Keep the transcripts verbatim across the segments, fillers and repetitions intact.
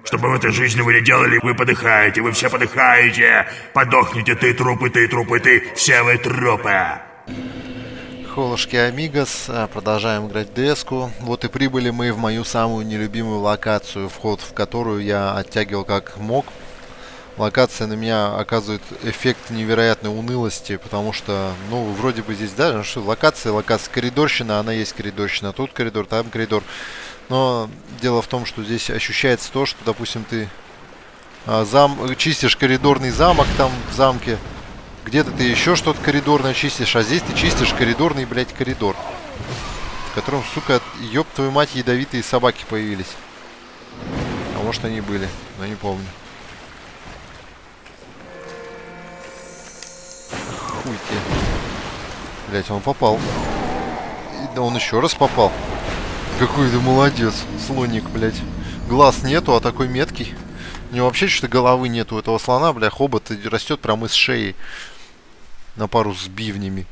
Что бы в этой жизни вы не делали, вы подыхаете, вы все подыхаете. Подохните, ты трупы, ты трупы, ты, все вы трупы. Холошки Амигос, продолжаем играть деску. Вот и прибыли мы в мою самую нелюбимую локацию, вход в которую я оттягивал как мог. Локация на меня оказывает эффект невероятной унылости, потому что, ну, вроде бы здесь, да, что локация, локация коридорщина, она есть коридорщина, тут коридор, там коридор. Но дело в том, что здесь ощущается то, что, допустим, ты а, зам, чистишь коридорный замок там в замке, где-то ты еще что-то коридорное чистишь, а здесь ты чистишь коридорный, блядь, коридор, в котором, сука, ёб твою мать, ядовитые собаки появились. А может они были, но не помню. Хуй тебе. Блядь, он попал. И, да он еще раз попал. Какой ты молодец, слоник, блядь. Глаз нету, а такой меткий. У него вообще что-то головы нету у этого слона, бля, хобот растет прямо из шеи. На пару с бивнями.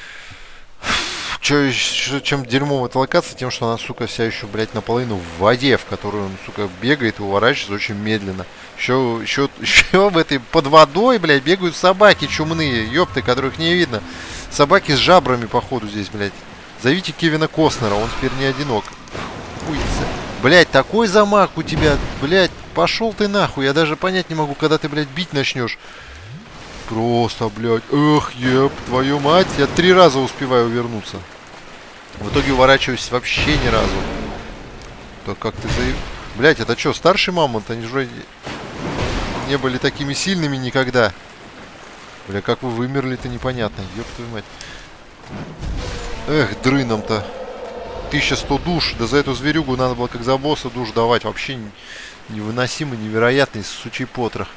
Че, чем дерьмо в этой локации, тем, что она, сука, вся еще, блядь, наполовину в воде, в которую он, сука, бегает и уворачивается очень медленно. Еще, еще, еще в этой под водой, блядь, бегают собаки чумные, ёпты, которых не видно. Собаки с жабрами, походу, здесь, блядь. Зовите Кевина Костнера, он теперь не одинок. Хуйца. Блядь, такой замах у тебя, блядь, пошел ты нахуй. Я даже понять не могу, когда ты, блядь, бить начнешь. Просто, блядь, эх, еб, твою мать. Я три раза успеваю вернуться. В итоге уворачиваюсь вообще ни разу. То как ты за... Блядь, это что, старший мамонт? Они же не были такими сильными никогда. Бля, как вы вымерли-то непонятно. Ёб твою мать. Эх, дрыном-то. тысяча сто душ. Да за эту зверюгу надо было как за босса душ давать. Вообще невыносимо, невероятный сучий потрох.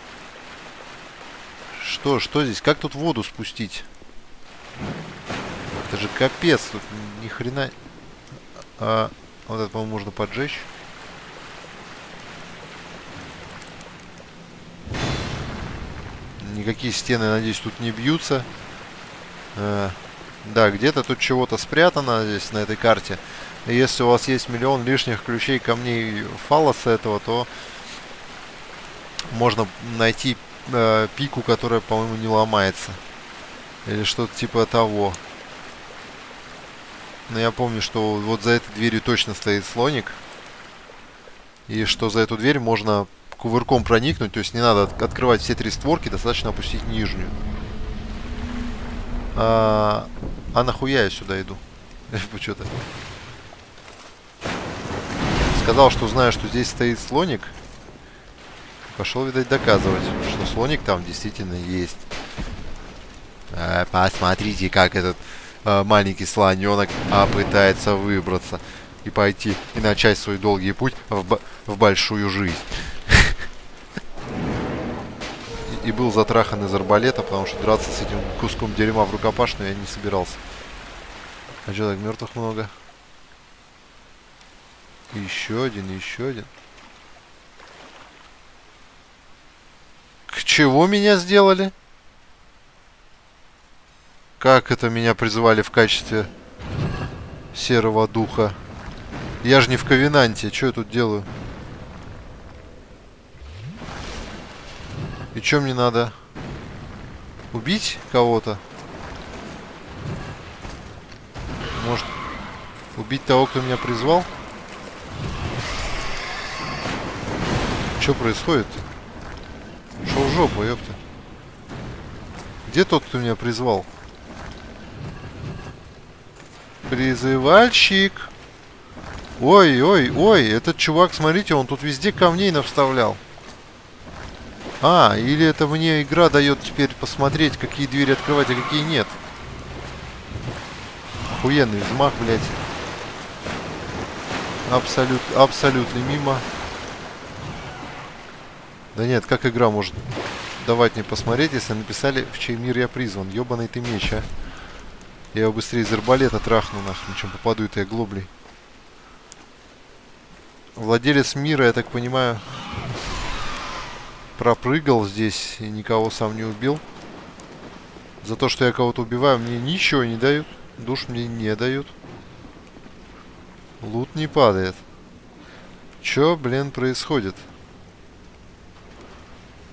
Что, что здесь? Как тут воду спустить? Это же капец. Тут ни хрена... А, вот это, по-моему, можно поджечь. Никакие стены, надеюсь, тут не бьются. А, да, где-то тут чего-то спрятано здесь, на этой карте. И если у вас есть миллион лишних ключей, камней, фаллоса этого, то можно найти э, пику, которая, по-моему, не ломается. Или что-то типа того. Но я помню, что вот за этой дверью точно стоит слоник. И что за эту дверь можно кувырком проникнуть. То есть не надо от открывать все три створки, достаточно опустить нижнюю. А, а нахуя я сюда иду? Что-то сказал, что знаю, что здесь стоит слоник. Пошел, видать, доказывать, что слоник там действительно есть. А, посмотрите, как этот а, маленький слоненок а, пытается выбраться и пойти и начать свой долгий путь в, в большую жизнь. и, и был затрахан из арбалета, потому что драться с этим куском дерьма в рукопашную я не собирался. А что, так мертвых много? И еще один, и еще один. К чего меня сделали? Как это меня призывали в качестве серого духа? Я же не в Ковенанте. Что я тут делаю? И что мне надо? Убить кого-то? Может, убить того, кто меня призвал? Что происходит? Шел в жопу, ёпта. Где тот, кто меня призвал? Призывальщик. Ой, ой, ой. Этот чувак, смотрите, он тут везде камней навставлял. А, или это мне игра дает теперь посмотреть, какие двери открывать, а какие нет. Охуенный взмах, блядь. Абсолют, абсолютно мимо. Да нет, как игра может давать мне посмотреть, если написали, в чей мир я призван? Ёбаный ты меч, а. Я его быстрее из арбалета трахну, нахрен, чем попаду этой оглоблей. Владелец мира, я так понимаю, пропрыгал здесь и никого сам не убил. За то, что я кого-то убиваю, мне ничего не дают. Душ мне не дают. Лут не падает. Чё, блин, происходит?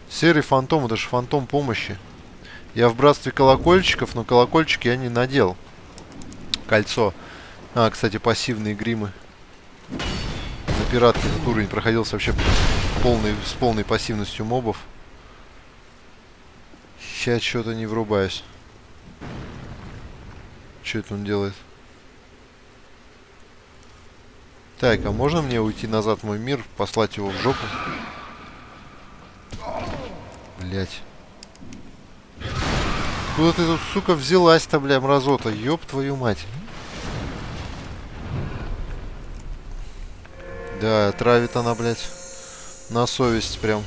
Серый фантом, это же фантом помощи. Я в братстве колокольчиков, но колокольчик я не надел. Кольцо. А, кстати, пассивные гримы. На пиратке этот уровень проходился вообще полный, с полной пассивностью мобов. Сейчас что-то не врубаюсь. Что это он делает? Так, а можно мне уйти назад в мой мир, послать его в жопу? Блять. Куда ты тут, сука, взялась-то, бля, мразота? Ёб твою мать. Да, травит она, блядь, на совесть прям.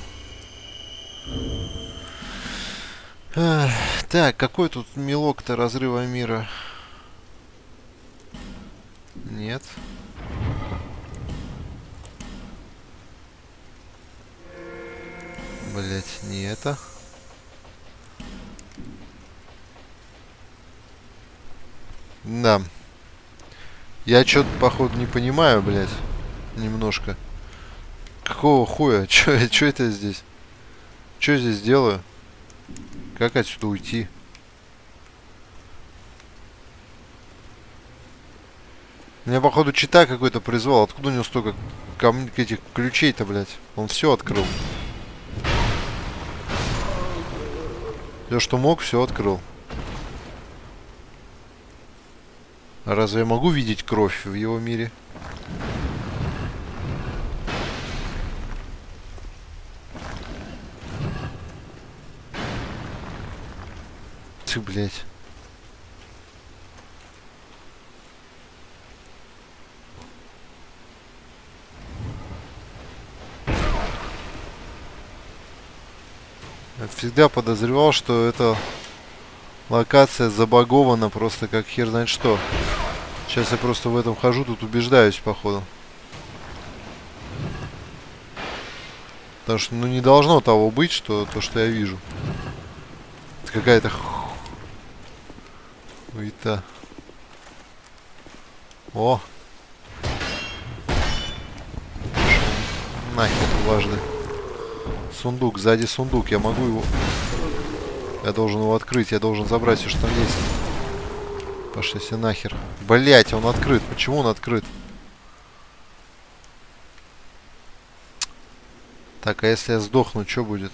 Ах, так, какой тут мелок-то разрыва мира? Нет. Блять, не это. Да. Я что-то, походу, не понимаю, блять. Немножко. Какого хуя? Чё, чё это здесь? Чё здесь делаю? Как отсюда уйти? Меня, походу, чита какой-то призвал. Откуда у него столько кам... этих ключей-то, блядь? Он все открыл. Все, что мог, все открыл. А разве я могу видеть кровь в его мире? Ты, блядь. Я всегда подозревал, что эта локация забагована просто как хер знает что. Сейчас я просто в этом хожу, тут убеждаюсь, походу. Потому что, ну, не должно того быть, что то, что я вижу. Это какая-то хуета. О! Нахер важно. Сундук, сзади сундук, я могу его... Я должен его открыть, я должен забрать все, что там есть. Пошли все нахер. Блять, он открыт. Почему он открыт? Так, а если я сдохну, что будет?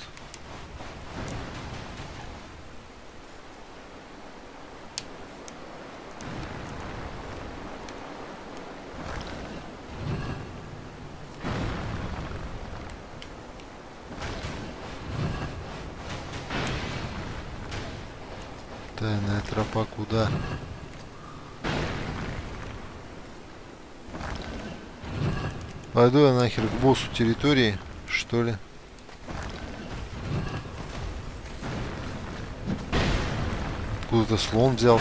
Тайная тропа куда? Пойду я нахер к боссу территории, что ли? Откуда-то слон взялся.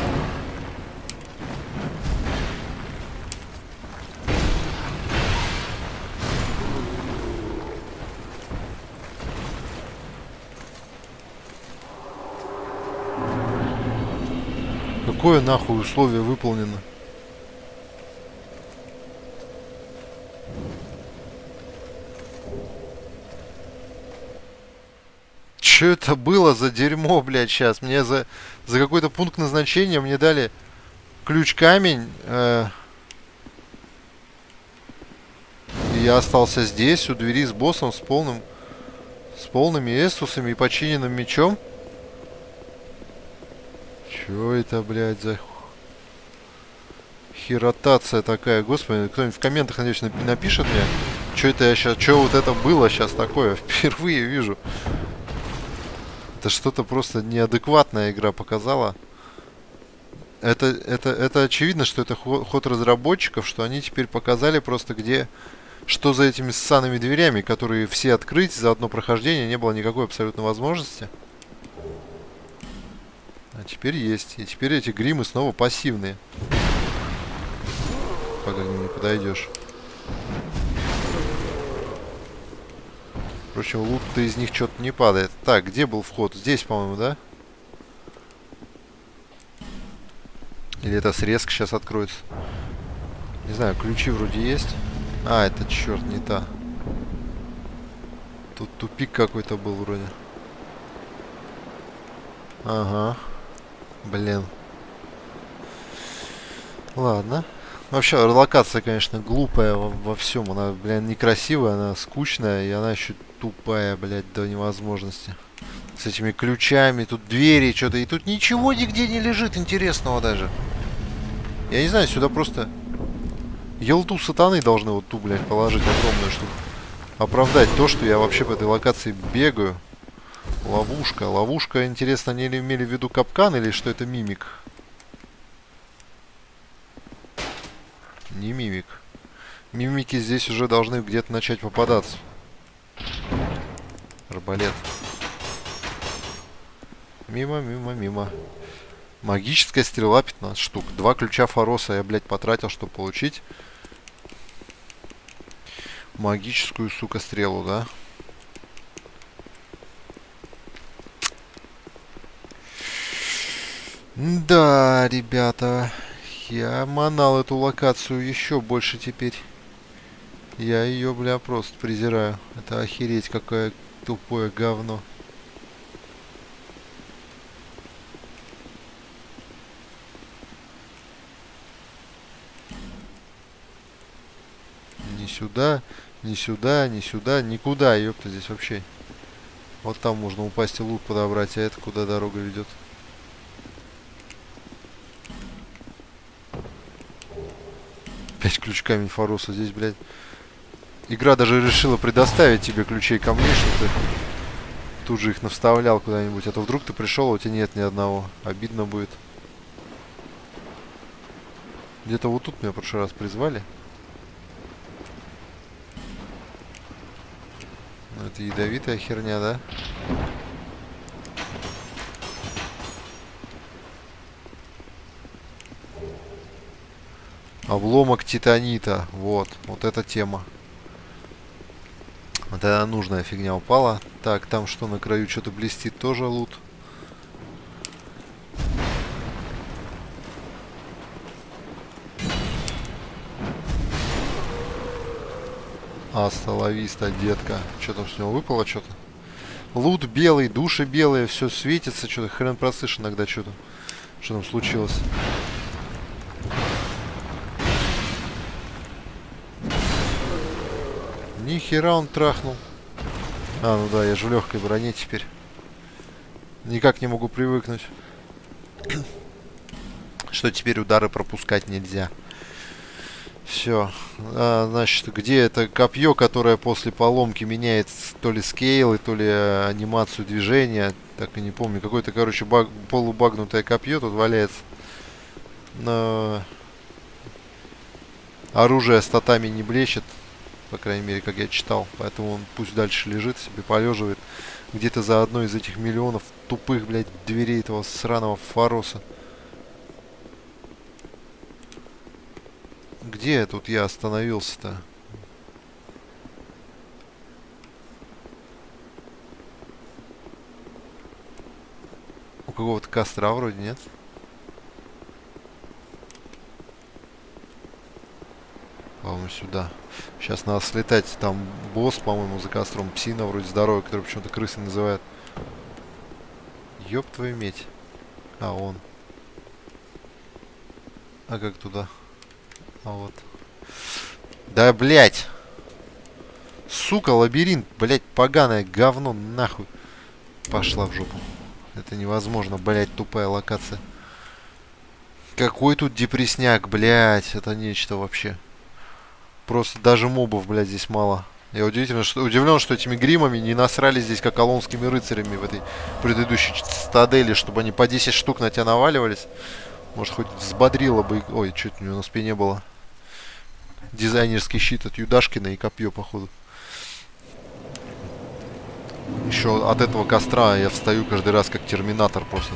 Какое нахуй условие выполнено? Что это было за дерьмо, блядь, сейчас? Мне за, за какой-то пункт назначения мне дали ключ-камень. Э, и я остался здесь, у двери с боссом, с полным... С полными эстусами и починенным мечом. Чё это, блядь, за... херотация такая? Господи, кто-нибудь в комментах, надеюсь, напишет мне. Чё это я сейчас... Чё вот это было сейчас такое? Впервые вижу. Это что-то просто неадекватная игра показала. Это, это, это очевидно, что это ход разработчиков, что они теперь показали просто где... Что за этими ссаными дверями, которые все открыть за одно прохождение, не было никакой абсолютно возможности. А теперь есть. И теперь эти гримы снова пассивные. Пока к ним не подойдешь. Впрочем, лут-то из них что-то не падает. Так, где был вход? Здесь, по-моему, да? Или это срезка сейчас откроется? Не знаю, ключи вроде есть. А, это черт, не та. Тут тупик какой-то был вроде. Ага. Блин. Ладно. Вообще, локация, конечно, глупая во, во всем. Она, блин, некрасивая, она скучная, и она еще тупая, блядь, до невозможности. С этими ключами, тут двери, что-то. И тут ничего нигде не лежит интересного даже. Я не знаю, сюда просто елду сатаны должны вот ту, блядь, положить огромную, чтобы оправдать то, что я вообще по этой локации бегаю. Ловушка. Ловушка, интересно, они ли имели в виду капкан или что это мимик? Не мимик. Мимики здесь уже должны где-то начать попадаться. Арбалет. Мимо, мимо, мимо. Магическая стрела пятнадцать штук. Два ключа Фароса я, блядь, потратил, чтобы получить магическую, сука, стрелу, да? Да, ребята. Я манал эту локацию еще больше теперь. Я ее, бля, просто презираю. Это охереть какое тупое говно. Ни сюда, ни сюда, ни сюда, никуда, ёпта, здесь вообще. Вот там можно упасть и лут подобрать, а это куда дорога ведет? Пять ключ камень Фароса здесь, блядь. Игра даже решила предоставить тебе ключей камней, чтобы ты тут же их навставлял куда-нибудь. А то вдруг ты пришел, а у тебя нет ни одного. Обидно будет. Где-то вот тут меня в прошлый раз призвали. Ну, это ядовитая херня, да? Обломок титанита. Вот. Вот эта тема. Вот эта нужная фигня упала. Так, там что на краю что-то блестит. Тоже лут. Аста лависта, детка. Что там с него выпало что-то? Лут белый, души белые. Все светится. Что-то хрен просышь иногда что-то. Что там случилось? Нихера он трахнул. А, ну да, я же в легкой броне теперь. Никак не могу привыкнуть. Что теперь удары пропускать нельзя. Все. А, значит, где это копье, которое после поломки меняет то ли скейлы, то ли анимацию движения. Так и не помню. Какое-то, короче, баг, полубагнутое копье тут валяется. Но оружие статами не блещет. По крайней мере, как я читал. Поэтому он пусть дальше лежит себе, полеживает. Где-то за одной из этих миллионов тупых, блядь, дверей этого сраного Фароса. Где тут я остановился-то? У какого-то костра вроде нет. По-моему, сюда. Сейчас надо слетать. Там босс, по-моему, за костром. Псина вроде здоровая, который почему-то крысы называют. Ёб твою медь. А, он. А как туда? А вот. Да, блядь. Сука, лабиринт. Блядь, поганое говно. Нахуй. Пошла в жопу. Это невозможно, блядь, тупая локация. Какой тут депресняк, блядь. Это нечто вообще. Просто даже мобов, блядь, здесь мало. Я удивительно, что, удивлен, что этими гримами не насрали здесь, как алонскими рыцарями в этой предыдущей цитадели, чтобы они по десять штук на тебя наваливались. Может, хоть взбодрило бы... Ой, что-то у него на спине было. Дизайнерский щит от Юдашкина и копье, походу. Еще от этого костра я встаю каждый раз, как терминатор просто.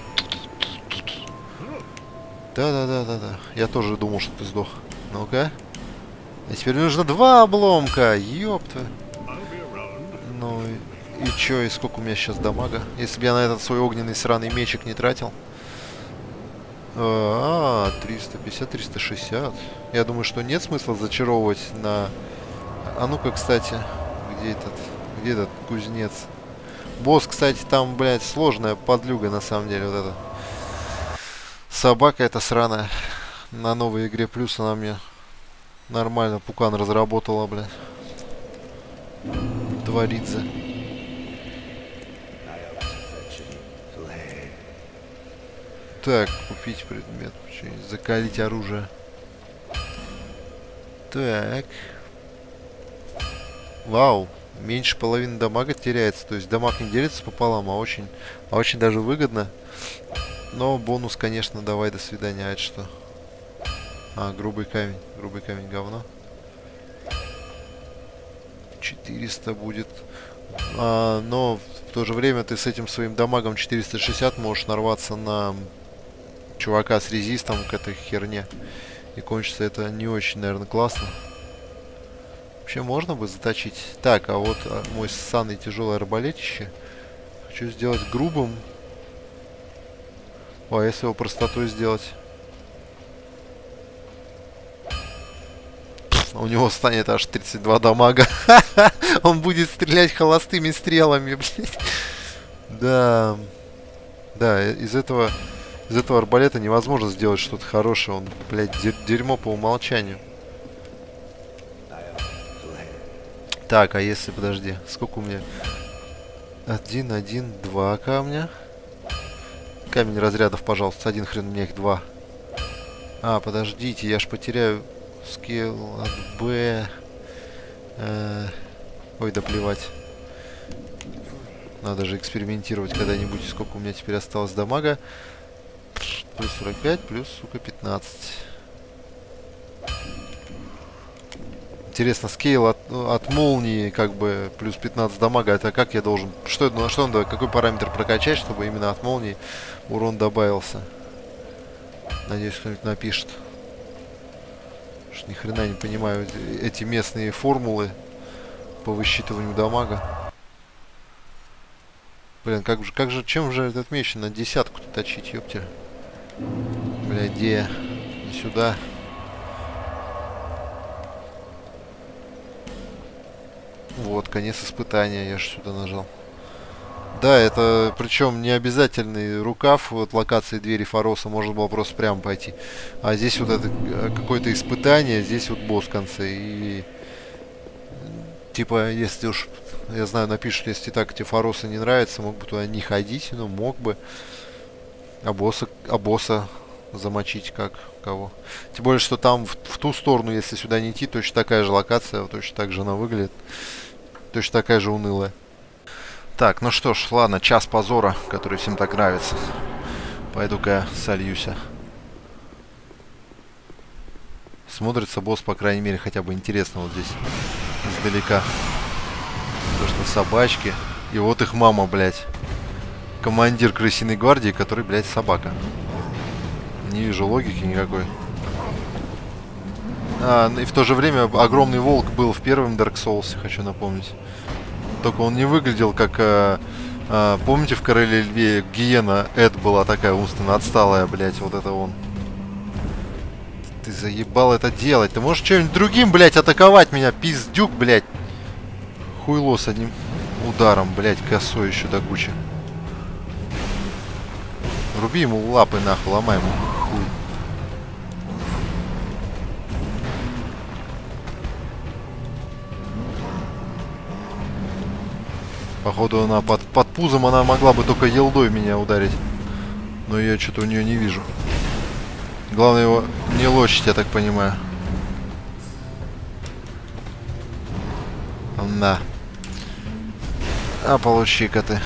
Да-да-да-да-да. Я тоже думал, что ты сдох. Ну-ка. А теперь нужно два обломка. Ёпта. Ну и, и чё, и сколько у меня сейчас дамага? Если бы я на этот свой огненный сраный мечик не тратил. А, триста пятьдесят, триста шестьдесят. Я думаю, что нет смысла зачаровывать на... А ну-ка, кстати, где этот... Где этот кузнец? Босс, кстати, там, блядь, сложная подлюга, на самом деле, вот эта. Собака эта сраная. На новой игре плюс она мне нормально пукан разработала, блядь. Творидзе. Так, купить предмет. Закалить оружие. Так. Вау. Меньше половины дамага теряется. То есть дамаг не делится пополам, а очень, а очень даже выгодно. Но бонус, конечно, давай, до свидания. А это что? А, грубый камень. Грубый камень говно. четыреста будет. А, но в то же время ты с этим своим дамагом четыреста шестьдесят можешь нарваться на чувака с резистом к этой херне. И кончится это не очень, наверное, классно. Вообще можно бы заточить. Так, а вот а, мой ссаный тяжелый арбалетище хочу сделать грубым. О, а если его простотой сделать? У него станет аж тридцать два дамага. Он будет стрелять холостыми стрелами, блядь. Да. Да, из этого... Из этого арбалета невозможно сделать что-то хорошее. Он, блядь, дерьмо по умолчанию. Так, а если, подожди, сколько у меня? Один, один, два камня. Камень разрядов, пожалуйста. Один хрен, у меня их два. А, подождите, я ж потеряю скилл от Б. Э, ой, да плевать. Надо же экспериментировать когда-нибудь. Сколько у меня теперь осталось дамага. Плюс сорок пять, плюс, сука, пятнадцать. Интересно, скейл от, от молнии, как бы, плюс пятнадцать дамага, это как я должен... Что, ну, что надо, какой параметр прокачать, чтобы именно от молнии урон добавился? Надеюсь, кто-нибудь напишет. Что ни хрена не понимаю эти местные формулы по высчитыванию дамага. Блин, как же, как же, чем же этот меч на десятку точить, ёптер? Бля, где? Не сюда. Вот, конец испытания, я же сюда нажал. Да, это, причем не обязательный рукав, вот локации двери Фароса, можно было просто прямо пойти. А здесь вот это какое-то испытание, здесь вот босс в конце. И типа, если уж, я знаю, напишут, если так тебе Фаросы не нравится, мог бы туда не ходить, ну, мог бы. А босса, а босса замочить как? Кого? Тем более, что там в, в ту сторону, если сюда не идти, точно такая же локация, точно так же она выглядит. Точно такая же унылая. Так, ну что ж, ладно, час позора, который всем так нравится. Пойду-ка я сольюся. Смотрится босс, по крайней мере, хотя бы интересно вот здесь. Издалека. То, что собачки. И вот их мама, блядь. Командир крысиной гвардии, который, блядь, собака. Не вижу логики никакой. А, и в то же время огромный волк был в первом Dark Souls, хочу напомнить. Только он не выглядел как... А, а, помните, в Короле Льве гиена Эд была такая умственно отсталая, блядь, вот это он. Ты заебал это делать. Ты можешь чем-нибудь другим, блядь, атаковать меня, пиздюк, блядь. Хуйло с одним ударом, блядь, косой еще до кучи. Руби ему лапы, нахуй, ломай ему хуй. Походу она под, под пузом, она могла бы только елдой меня ударить. Но я что-то у нее не вижу. Главное его не лочить, я так понимаю. На. А получи-ка ты.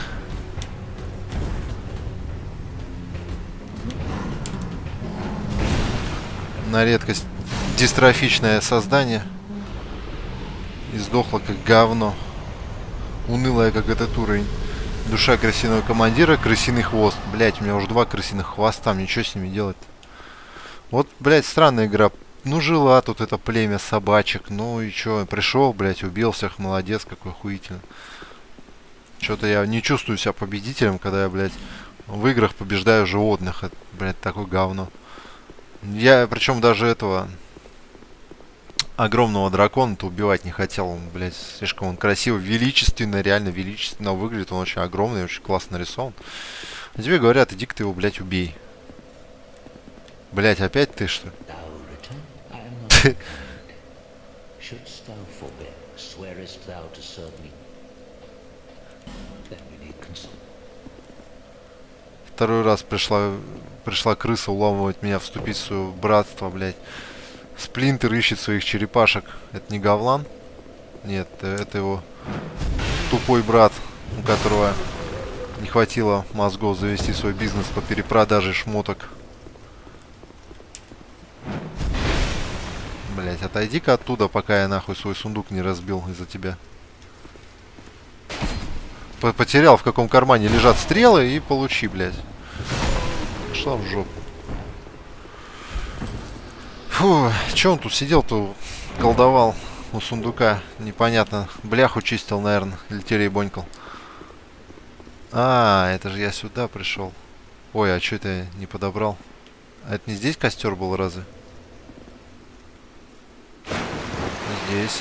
На редкость дистрофичное создание. И сдохло как говно. Унылая, как этот уровень. Душа крысиного командира, крысиный хвост. Блять, у меня уже два крысиных хвоста, мне что с ними делать? Вот, блять, странная игра. Ну, жила тут это племя собачек. Ну и чё, пришел, блять, убил всех, молодец, какой охуительно. Что-то я не чувствую себя победителем, когда я, блять, в играх побеждаю животных. Это, блять, такое говно. Я, причем даже этого... огромного дракона-то убивать не хотел. Он, блядь, слишком он красиво, величественно, реально величественно выглядит. Он очень огромный, очень классно нарисован. А тебе говорят, иди-ка ты его, блядь, убей. Блядь, опять ты что? Второй раз пришла, пришла крыса уламывать меня, вступить в свое братство, блядь. Сплинтер ищет своих черепашек. Это не Говлан? Нет, это его тупой брат, у которого не хватило мозгов завести свой бизнес по перепродаже шмоток. Блять, отойди-ка оттуда, пока я нахуй свой сундук не разбил из-за тебя. Потерял, в каком кармане лежат стрелы, и получи, блядь. Шла в жопу. Фу, че он тут сидел-то, колдовал у сундука? Непонятно. Бляху чистил, наверное, или теребонькал. А, это же я сюда пришел. Ой, а что это я не подобрал? А это не здесь костер был, разве? Здесь.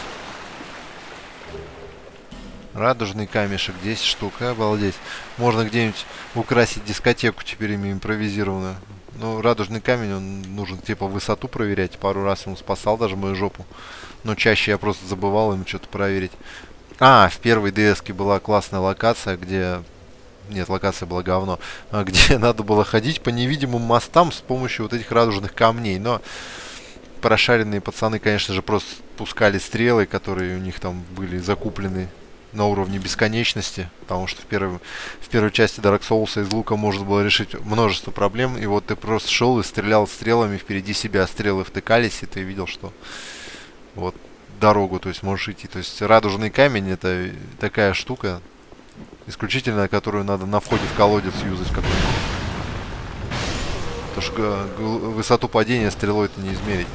Радужный камешек, десять штук, обалдеть. Можно где-нибудь украсить дискотеку теперь ими импровизированную. Ну, радужный камень, он нужен типа высоту проверять. Пару раз ему спасал даже мою жопу. Но чаще я просто забывал им что-то проверить. А, в первой ДСке была классная локация, где... Нет, локация была говно. Где надо было ходить по невидимым мостам с помощью вот этих радужных камней. Но прошаренные пацаны, конечно же, просто пускали стрелы, которые у них там были закуплены на уровне бесконечности, потому что в, первой, в первой части Dark Souls из лука можно было решить множество проблем, и вот ты просто шел и стрелял стрелами впереди себя, стрелы втыкались, и ты видел, что вот дорогу, то есть можешь идти. То есть радужный камень — это такая штука, исключительно которую надо на входе в колодец юзать какой-нибудь. Потому что высоту падения стрелой это не измерить.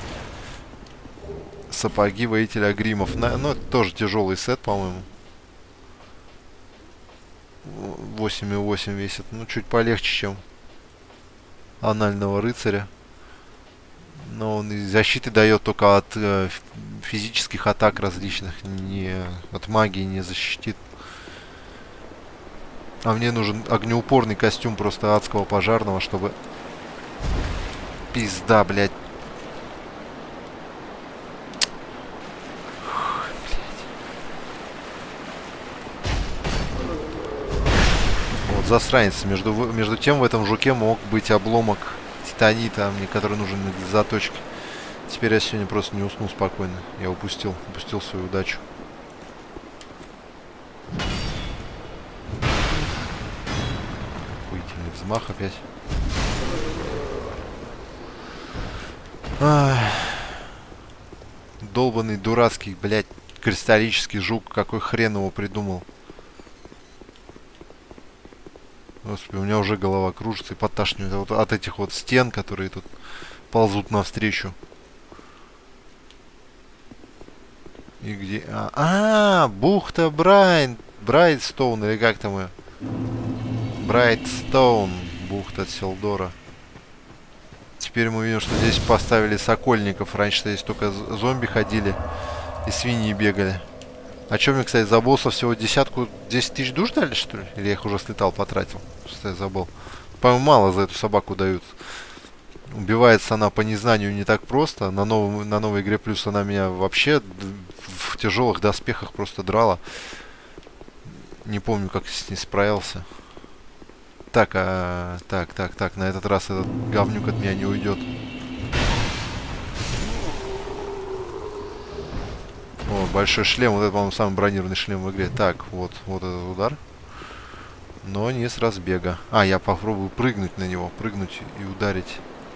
Сапоги воителя гримов. Ну, это тоже тяжелый сет, по-моему. восемь и восемь весит. Ну, чуть полегче, чем анального рыцаря. Но он и защиты дает только от э, физических атак различных. Не, от магии не защитит. А мне нужен огнеупорный костюм просто адского пожарного, чтобы... Пизда, блядь. Засранец. Между, между тем в этом жуке мог быть обломок титанита, мне который нужен для заточки. Теперь я сегодня просто не усну спокойно. Я упустил, упустил свою удачу. Охуительный взмах опять. Ах. Долбанный дурацкий, блядь, кристаллический жук. Какой хрен его придумал. Господи, у меня уже голова кружится и подташнивает вот от этих вот стен, которые тут ползут навстречу. И где... А, а бухта Брайан... Брайтстоун, или как там ее? Брайтстоун, бухта Селдора. Теперь мы видим, что здесь поставили сокольников. Раньше здесь только зомби ходили и свиньи бегали. А что мне, кстати, за босса всего десятку, десять тысяч душ дали, что ли? Или я их уже слетал, потратил? Что я забыл. По-моему, мало за эту собаку дают. Убивается она по незнанию не так просто. На, новом, на новой игре плюс она меня вообще в тяжелых доспехах просто драла. Не помню, как с ней справился. Так, а... Так, так, так. На этот раз этот говнюк от меня не уйдет. О, большой шлем. Вот это, по-моему, самый бронированный шлем в игре. Так, вот, вот этот удар. Но не с разбега. А, я попробую прыгнуть на него. Прыгнуть и ударить.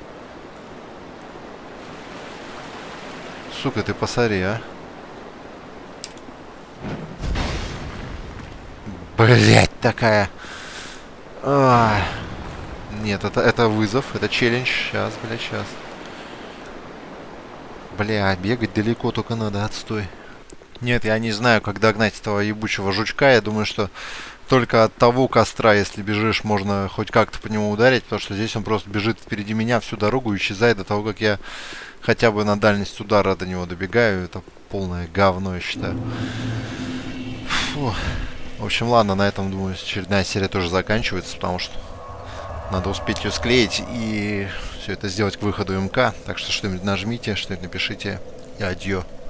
Сука, ты посмотри, а. Блять, такая. А, нет, это, это вызов. Это челлендж. Сейчас, блядь, сейчас. Бля, бегать далеко только надо, отстой. Нет, я не знаю, как догнать этого ебучего жучка. Я думаю, что только от того костра, если бежишь, можно хоть как-то по нему ударить, потому что здесь он просто бежит впереди меня всю дорогу и исчезает до того, как я хотя бы на дальность удара до него добегаю. Это полное говно, я считаю. Фу. В общем, ладно, на этом, думаю, очередная серия тоже заканчивается, потому что надо успеть ее склеить и все это сделать к выходу МК. Так что что-нибудь нажмите, что-нибудь напишите и адьё.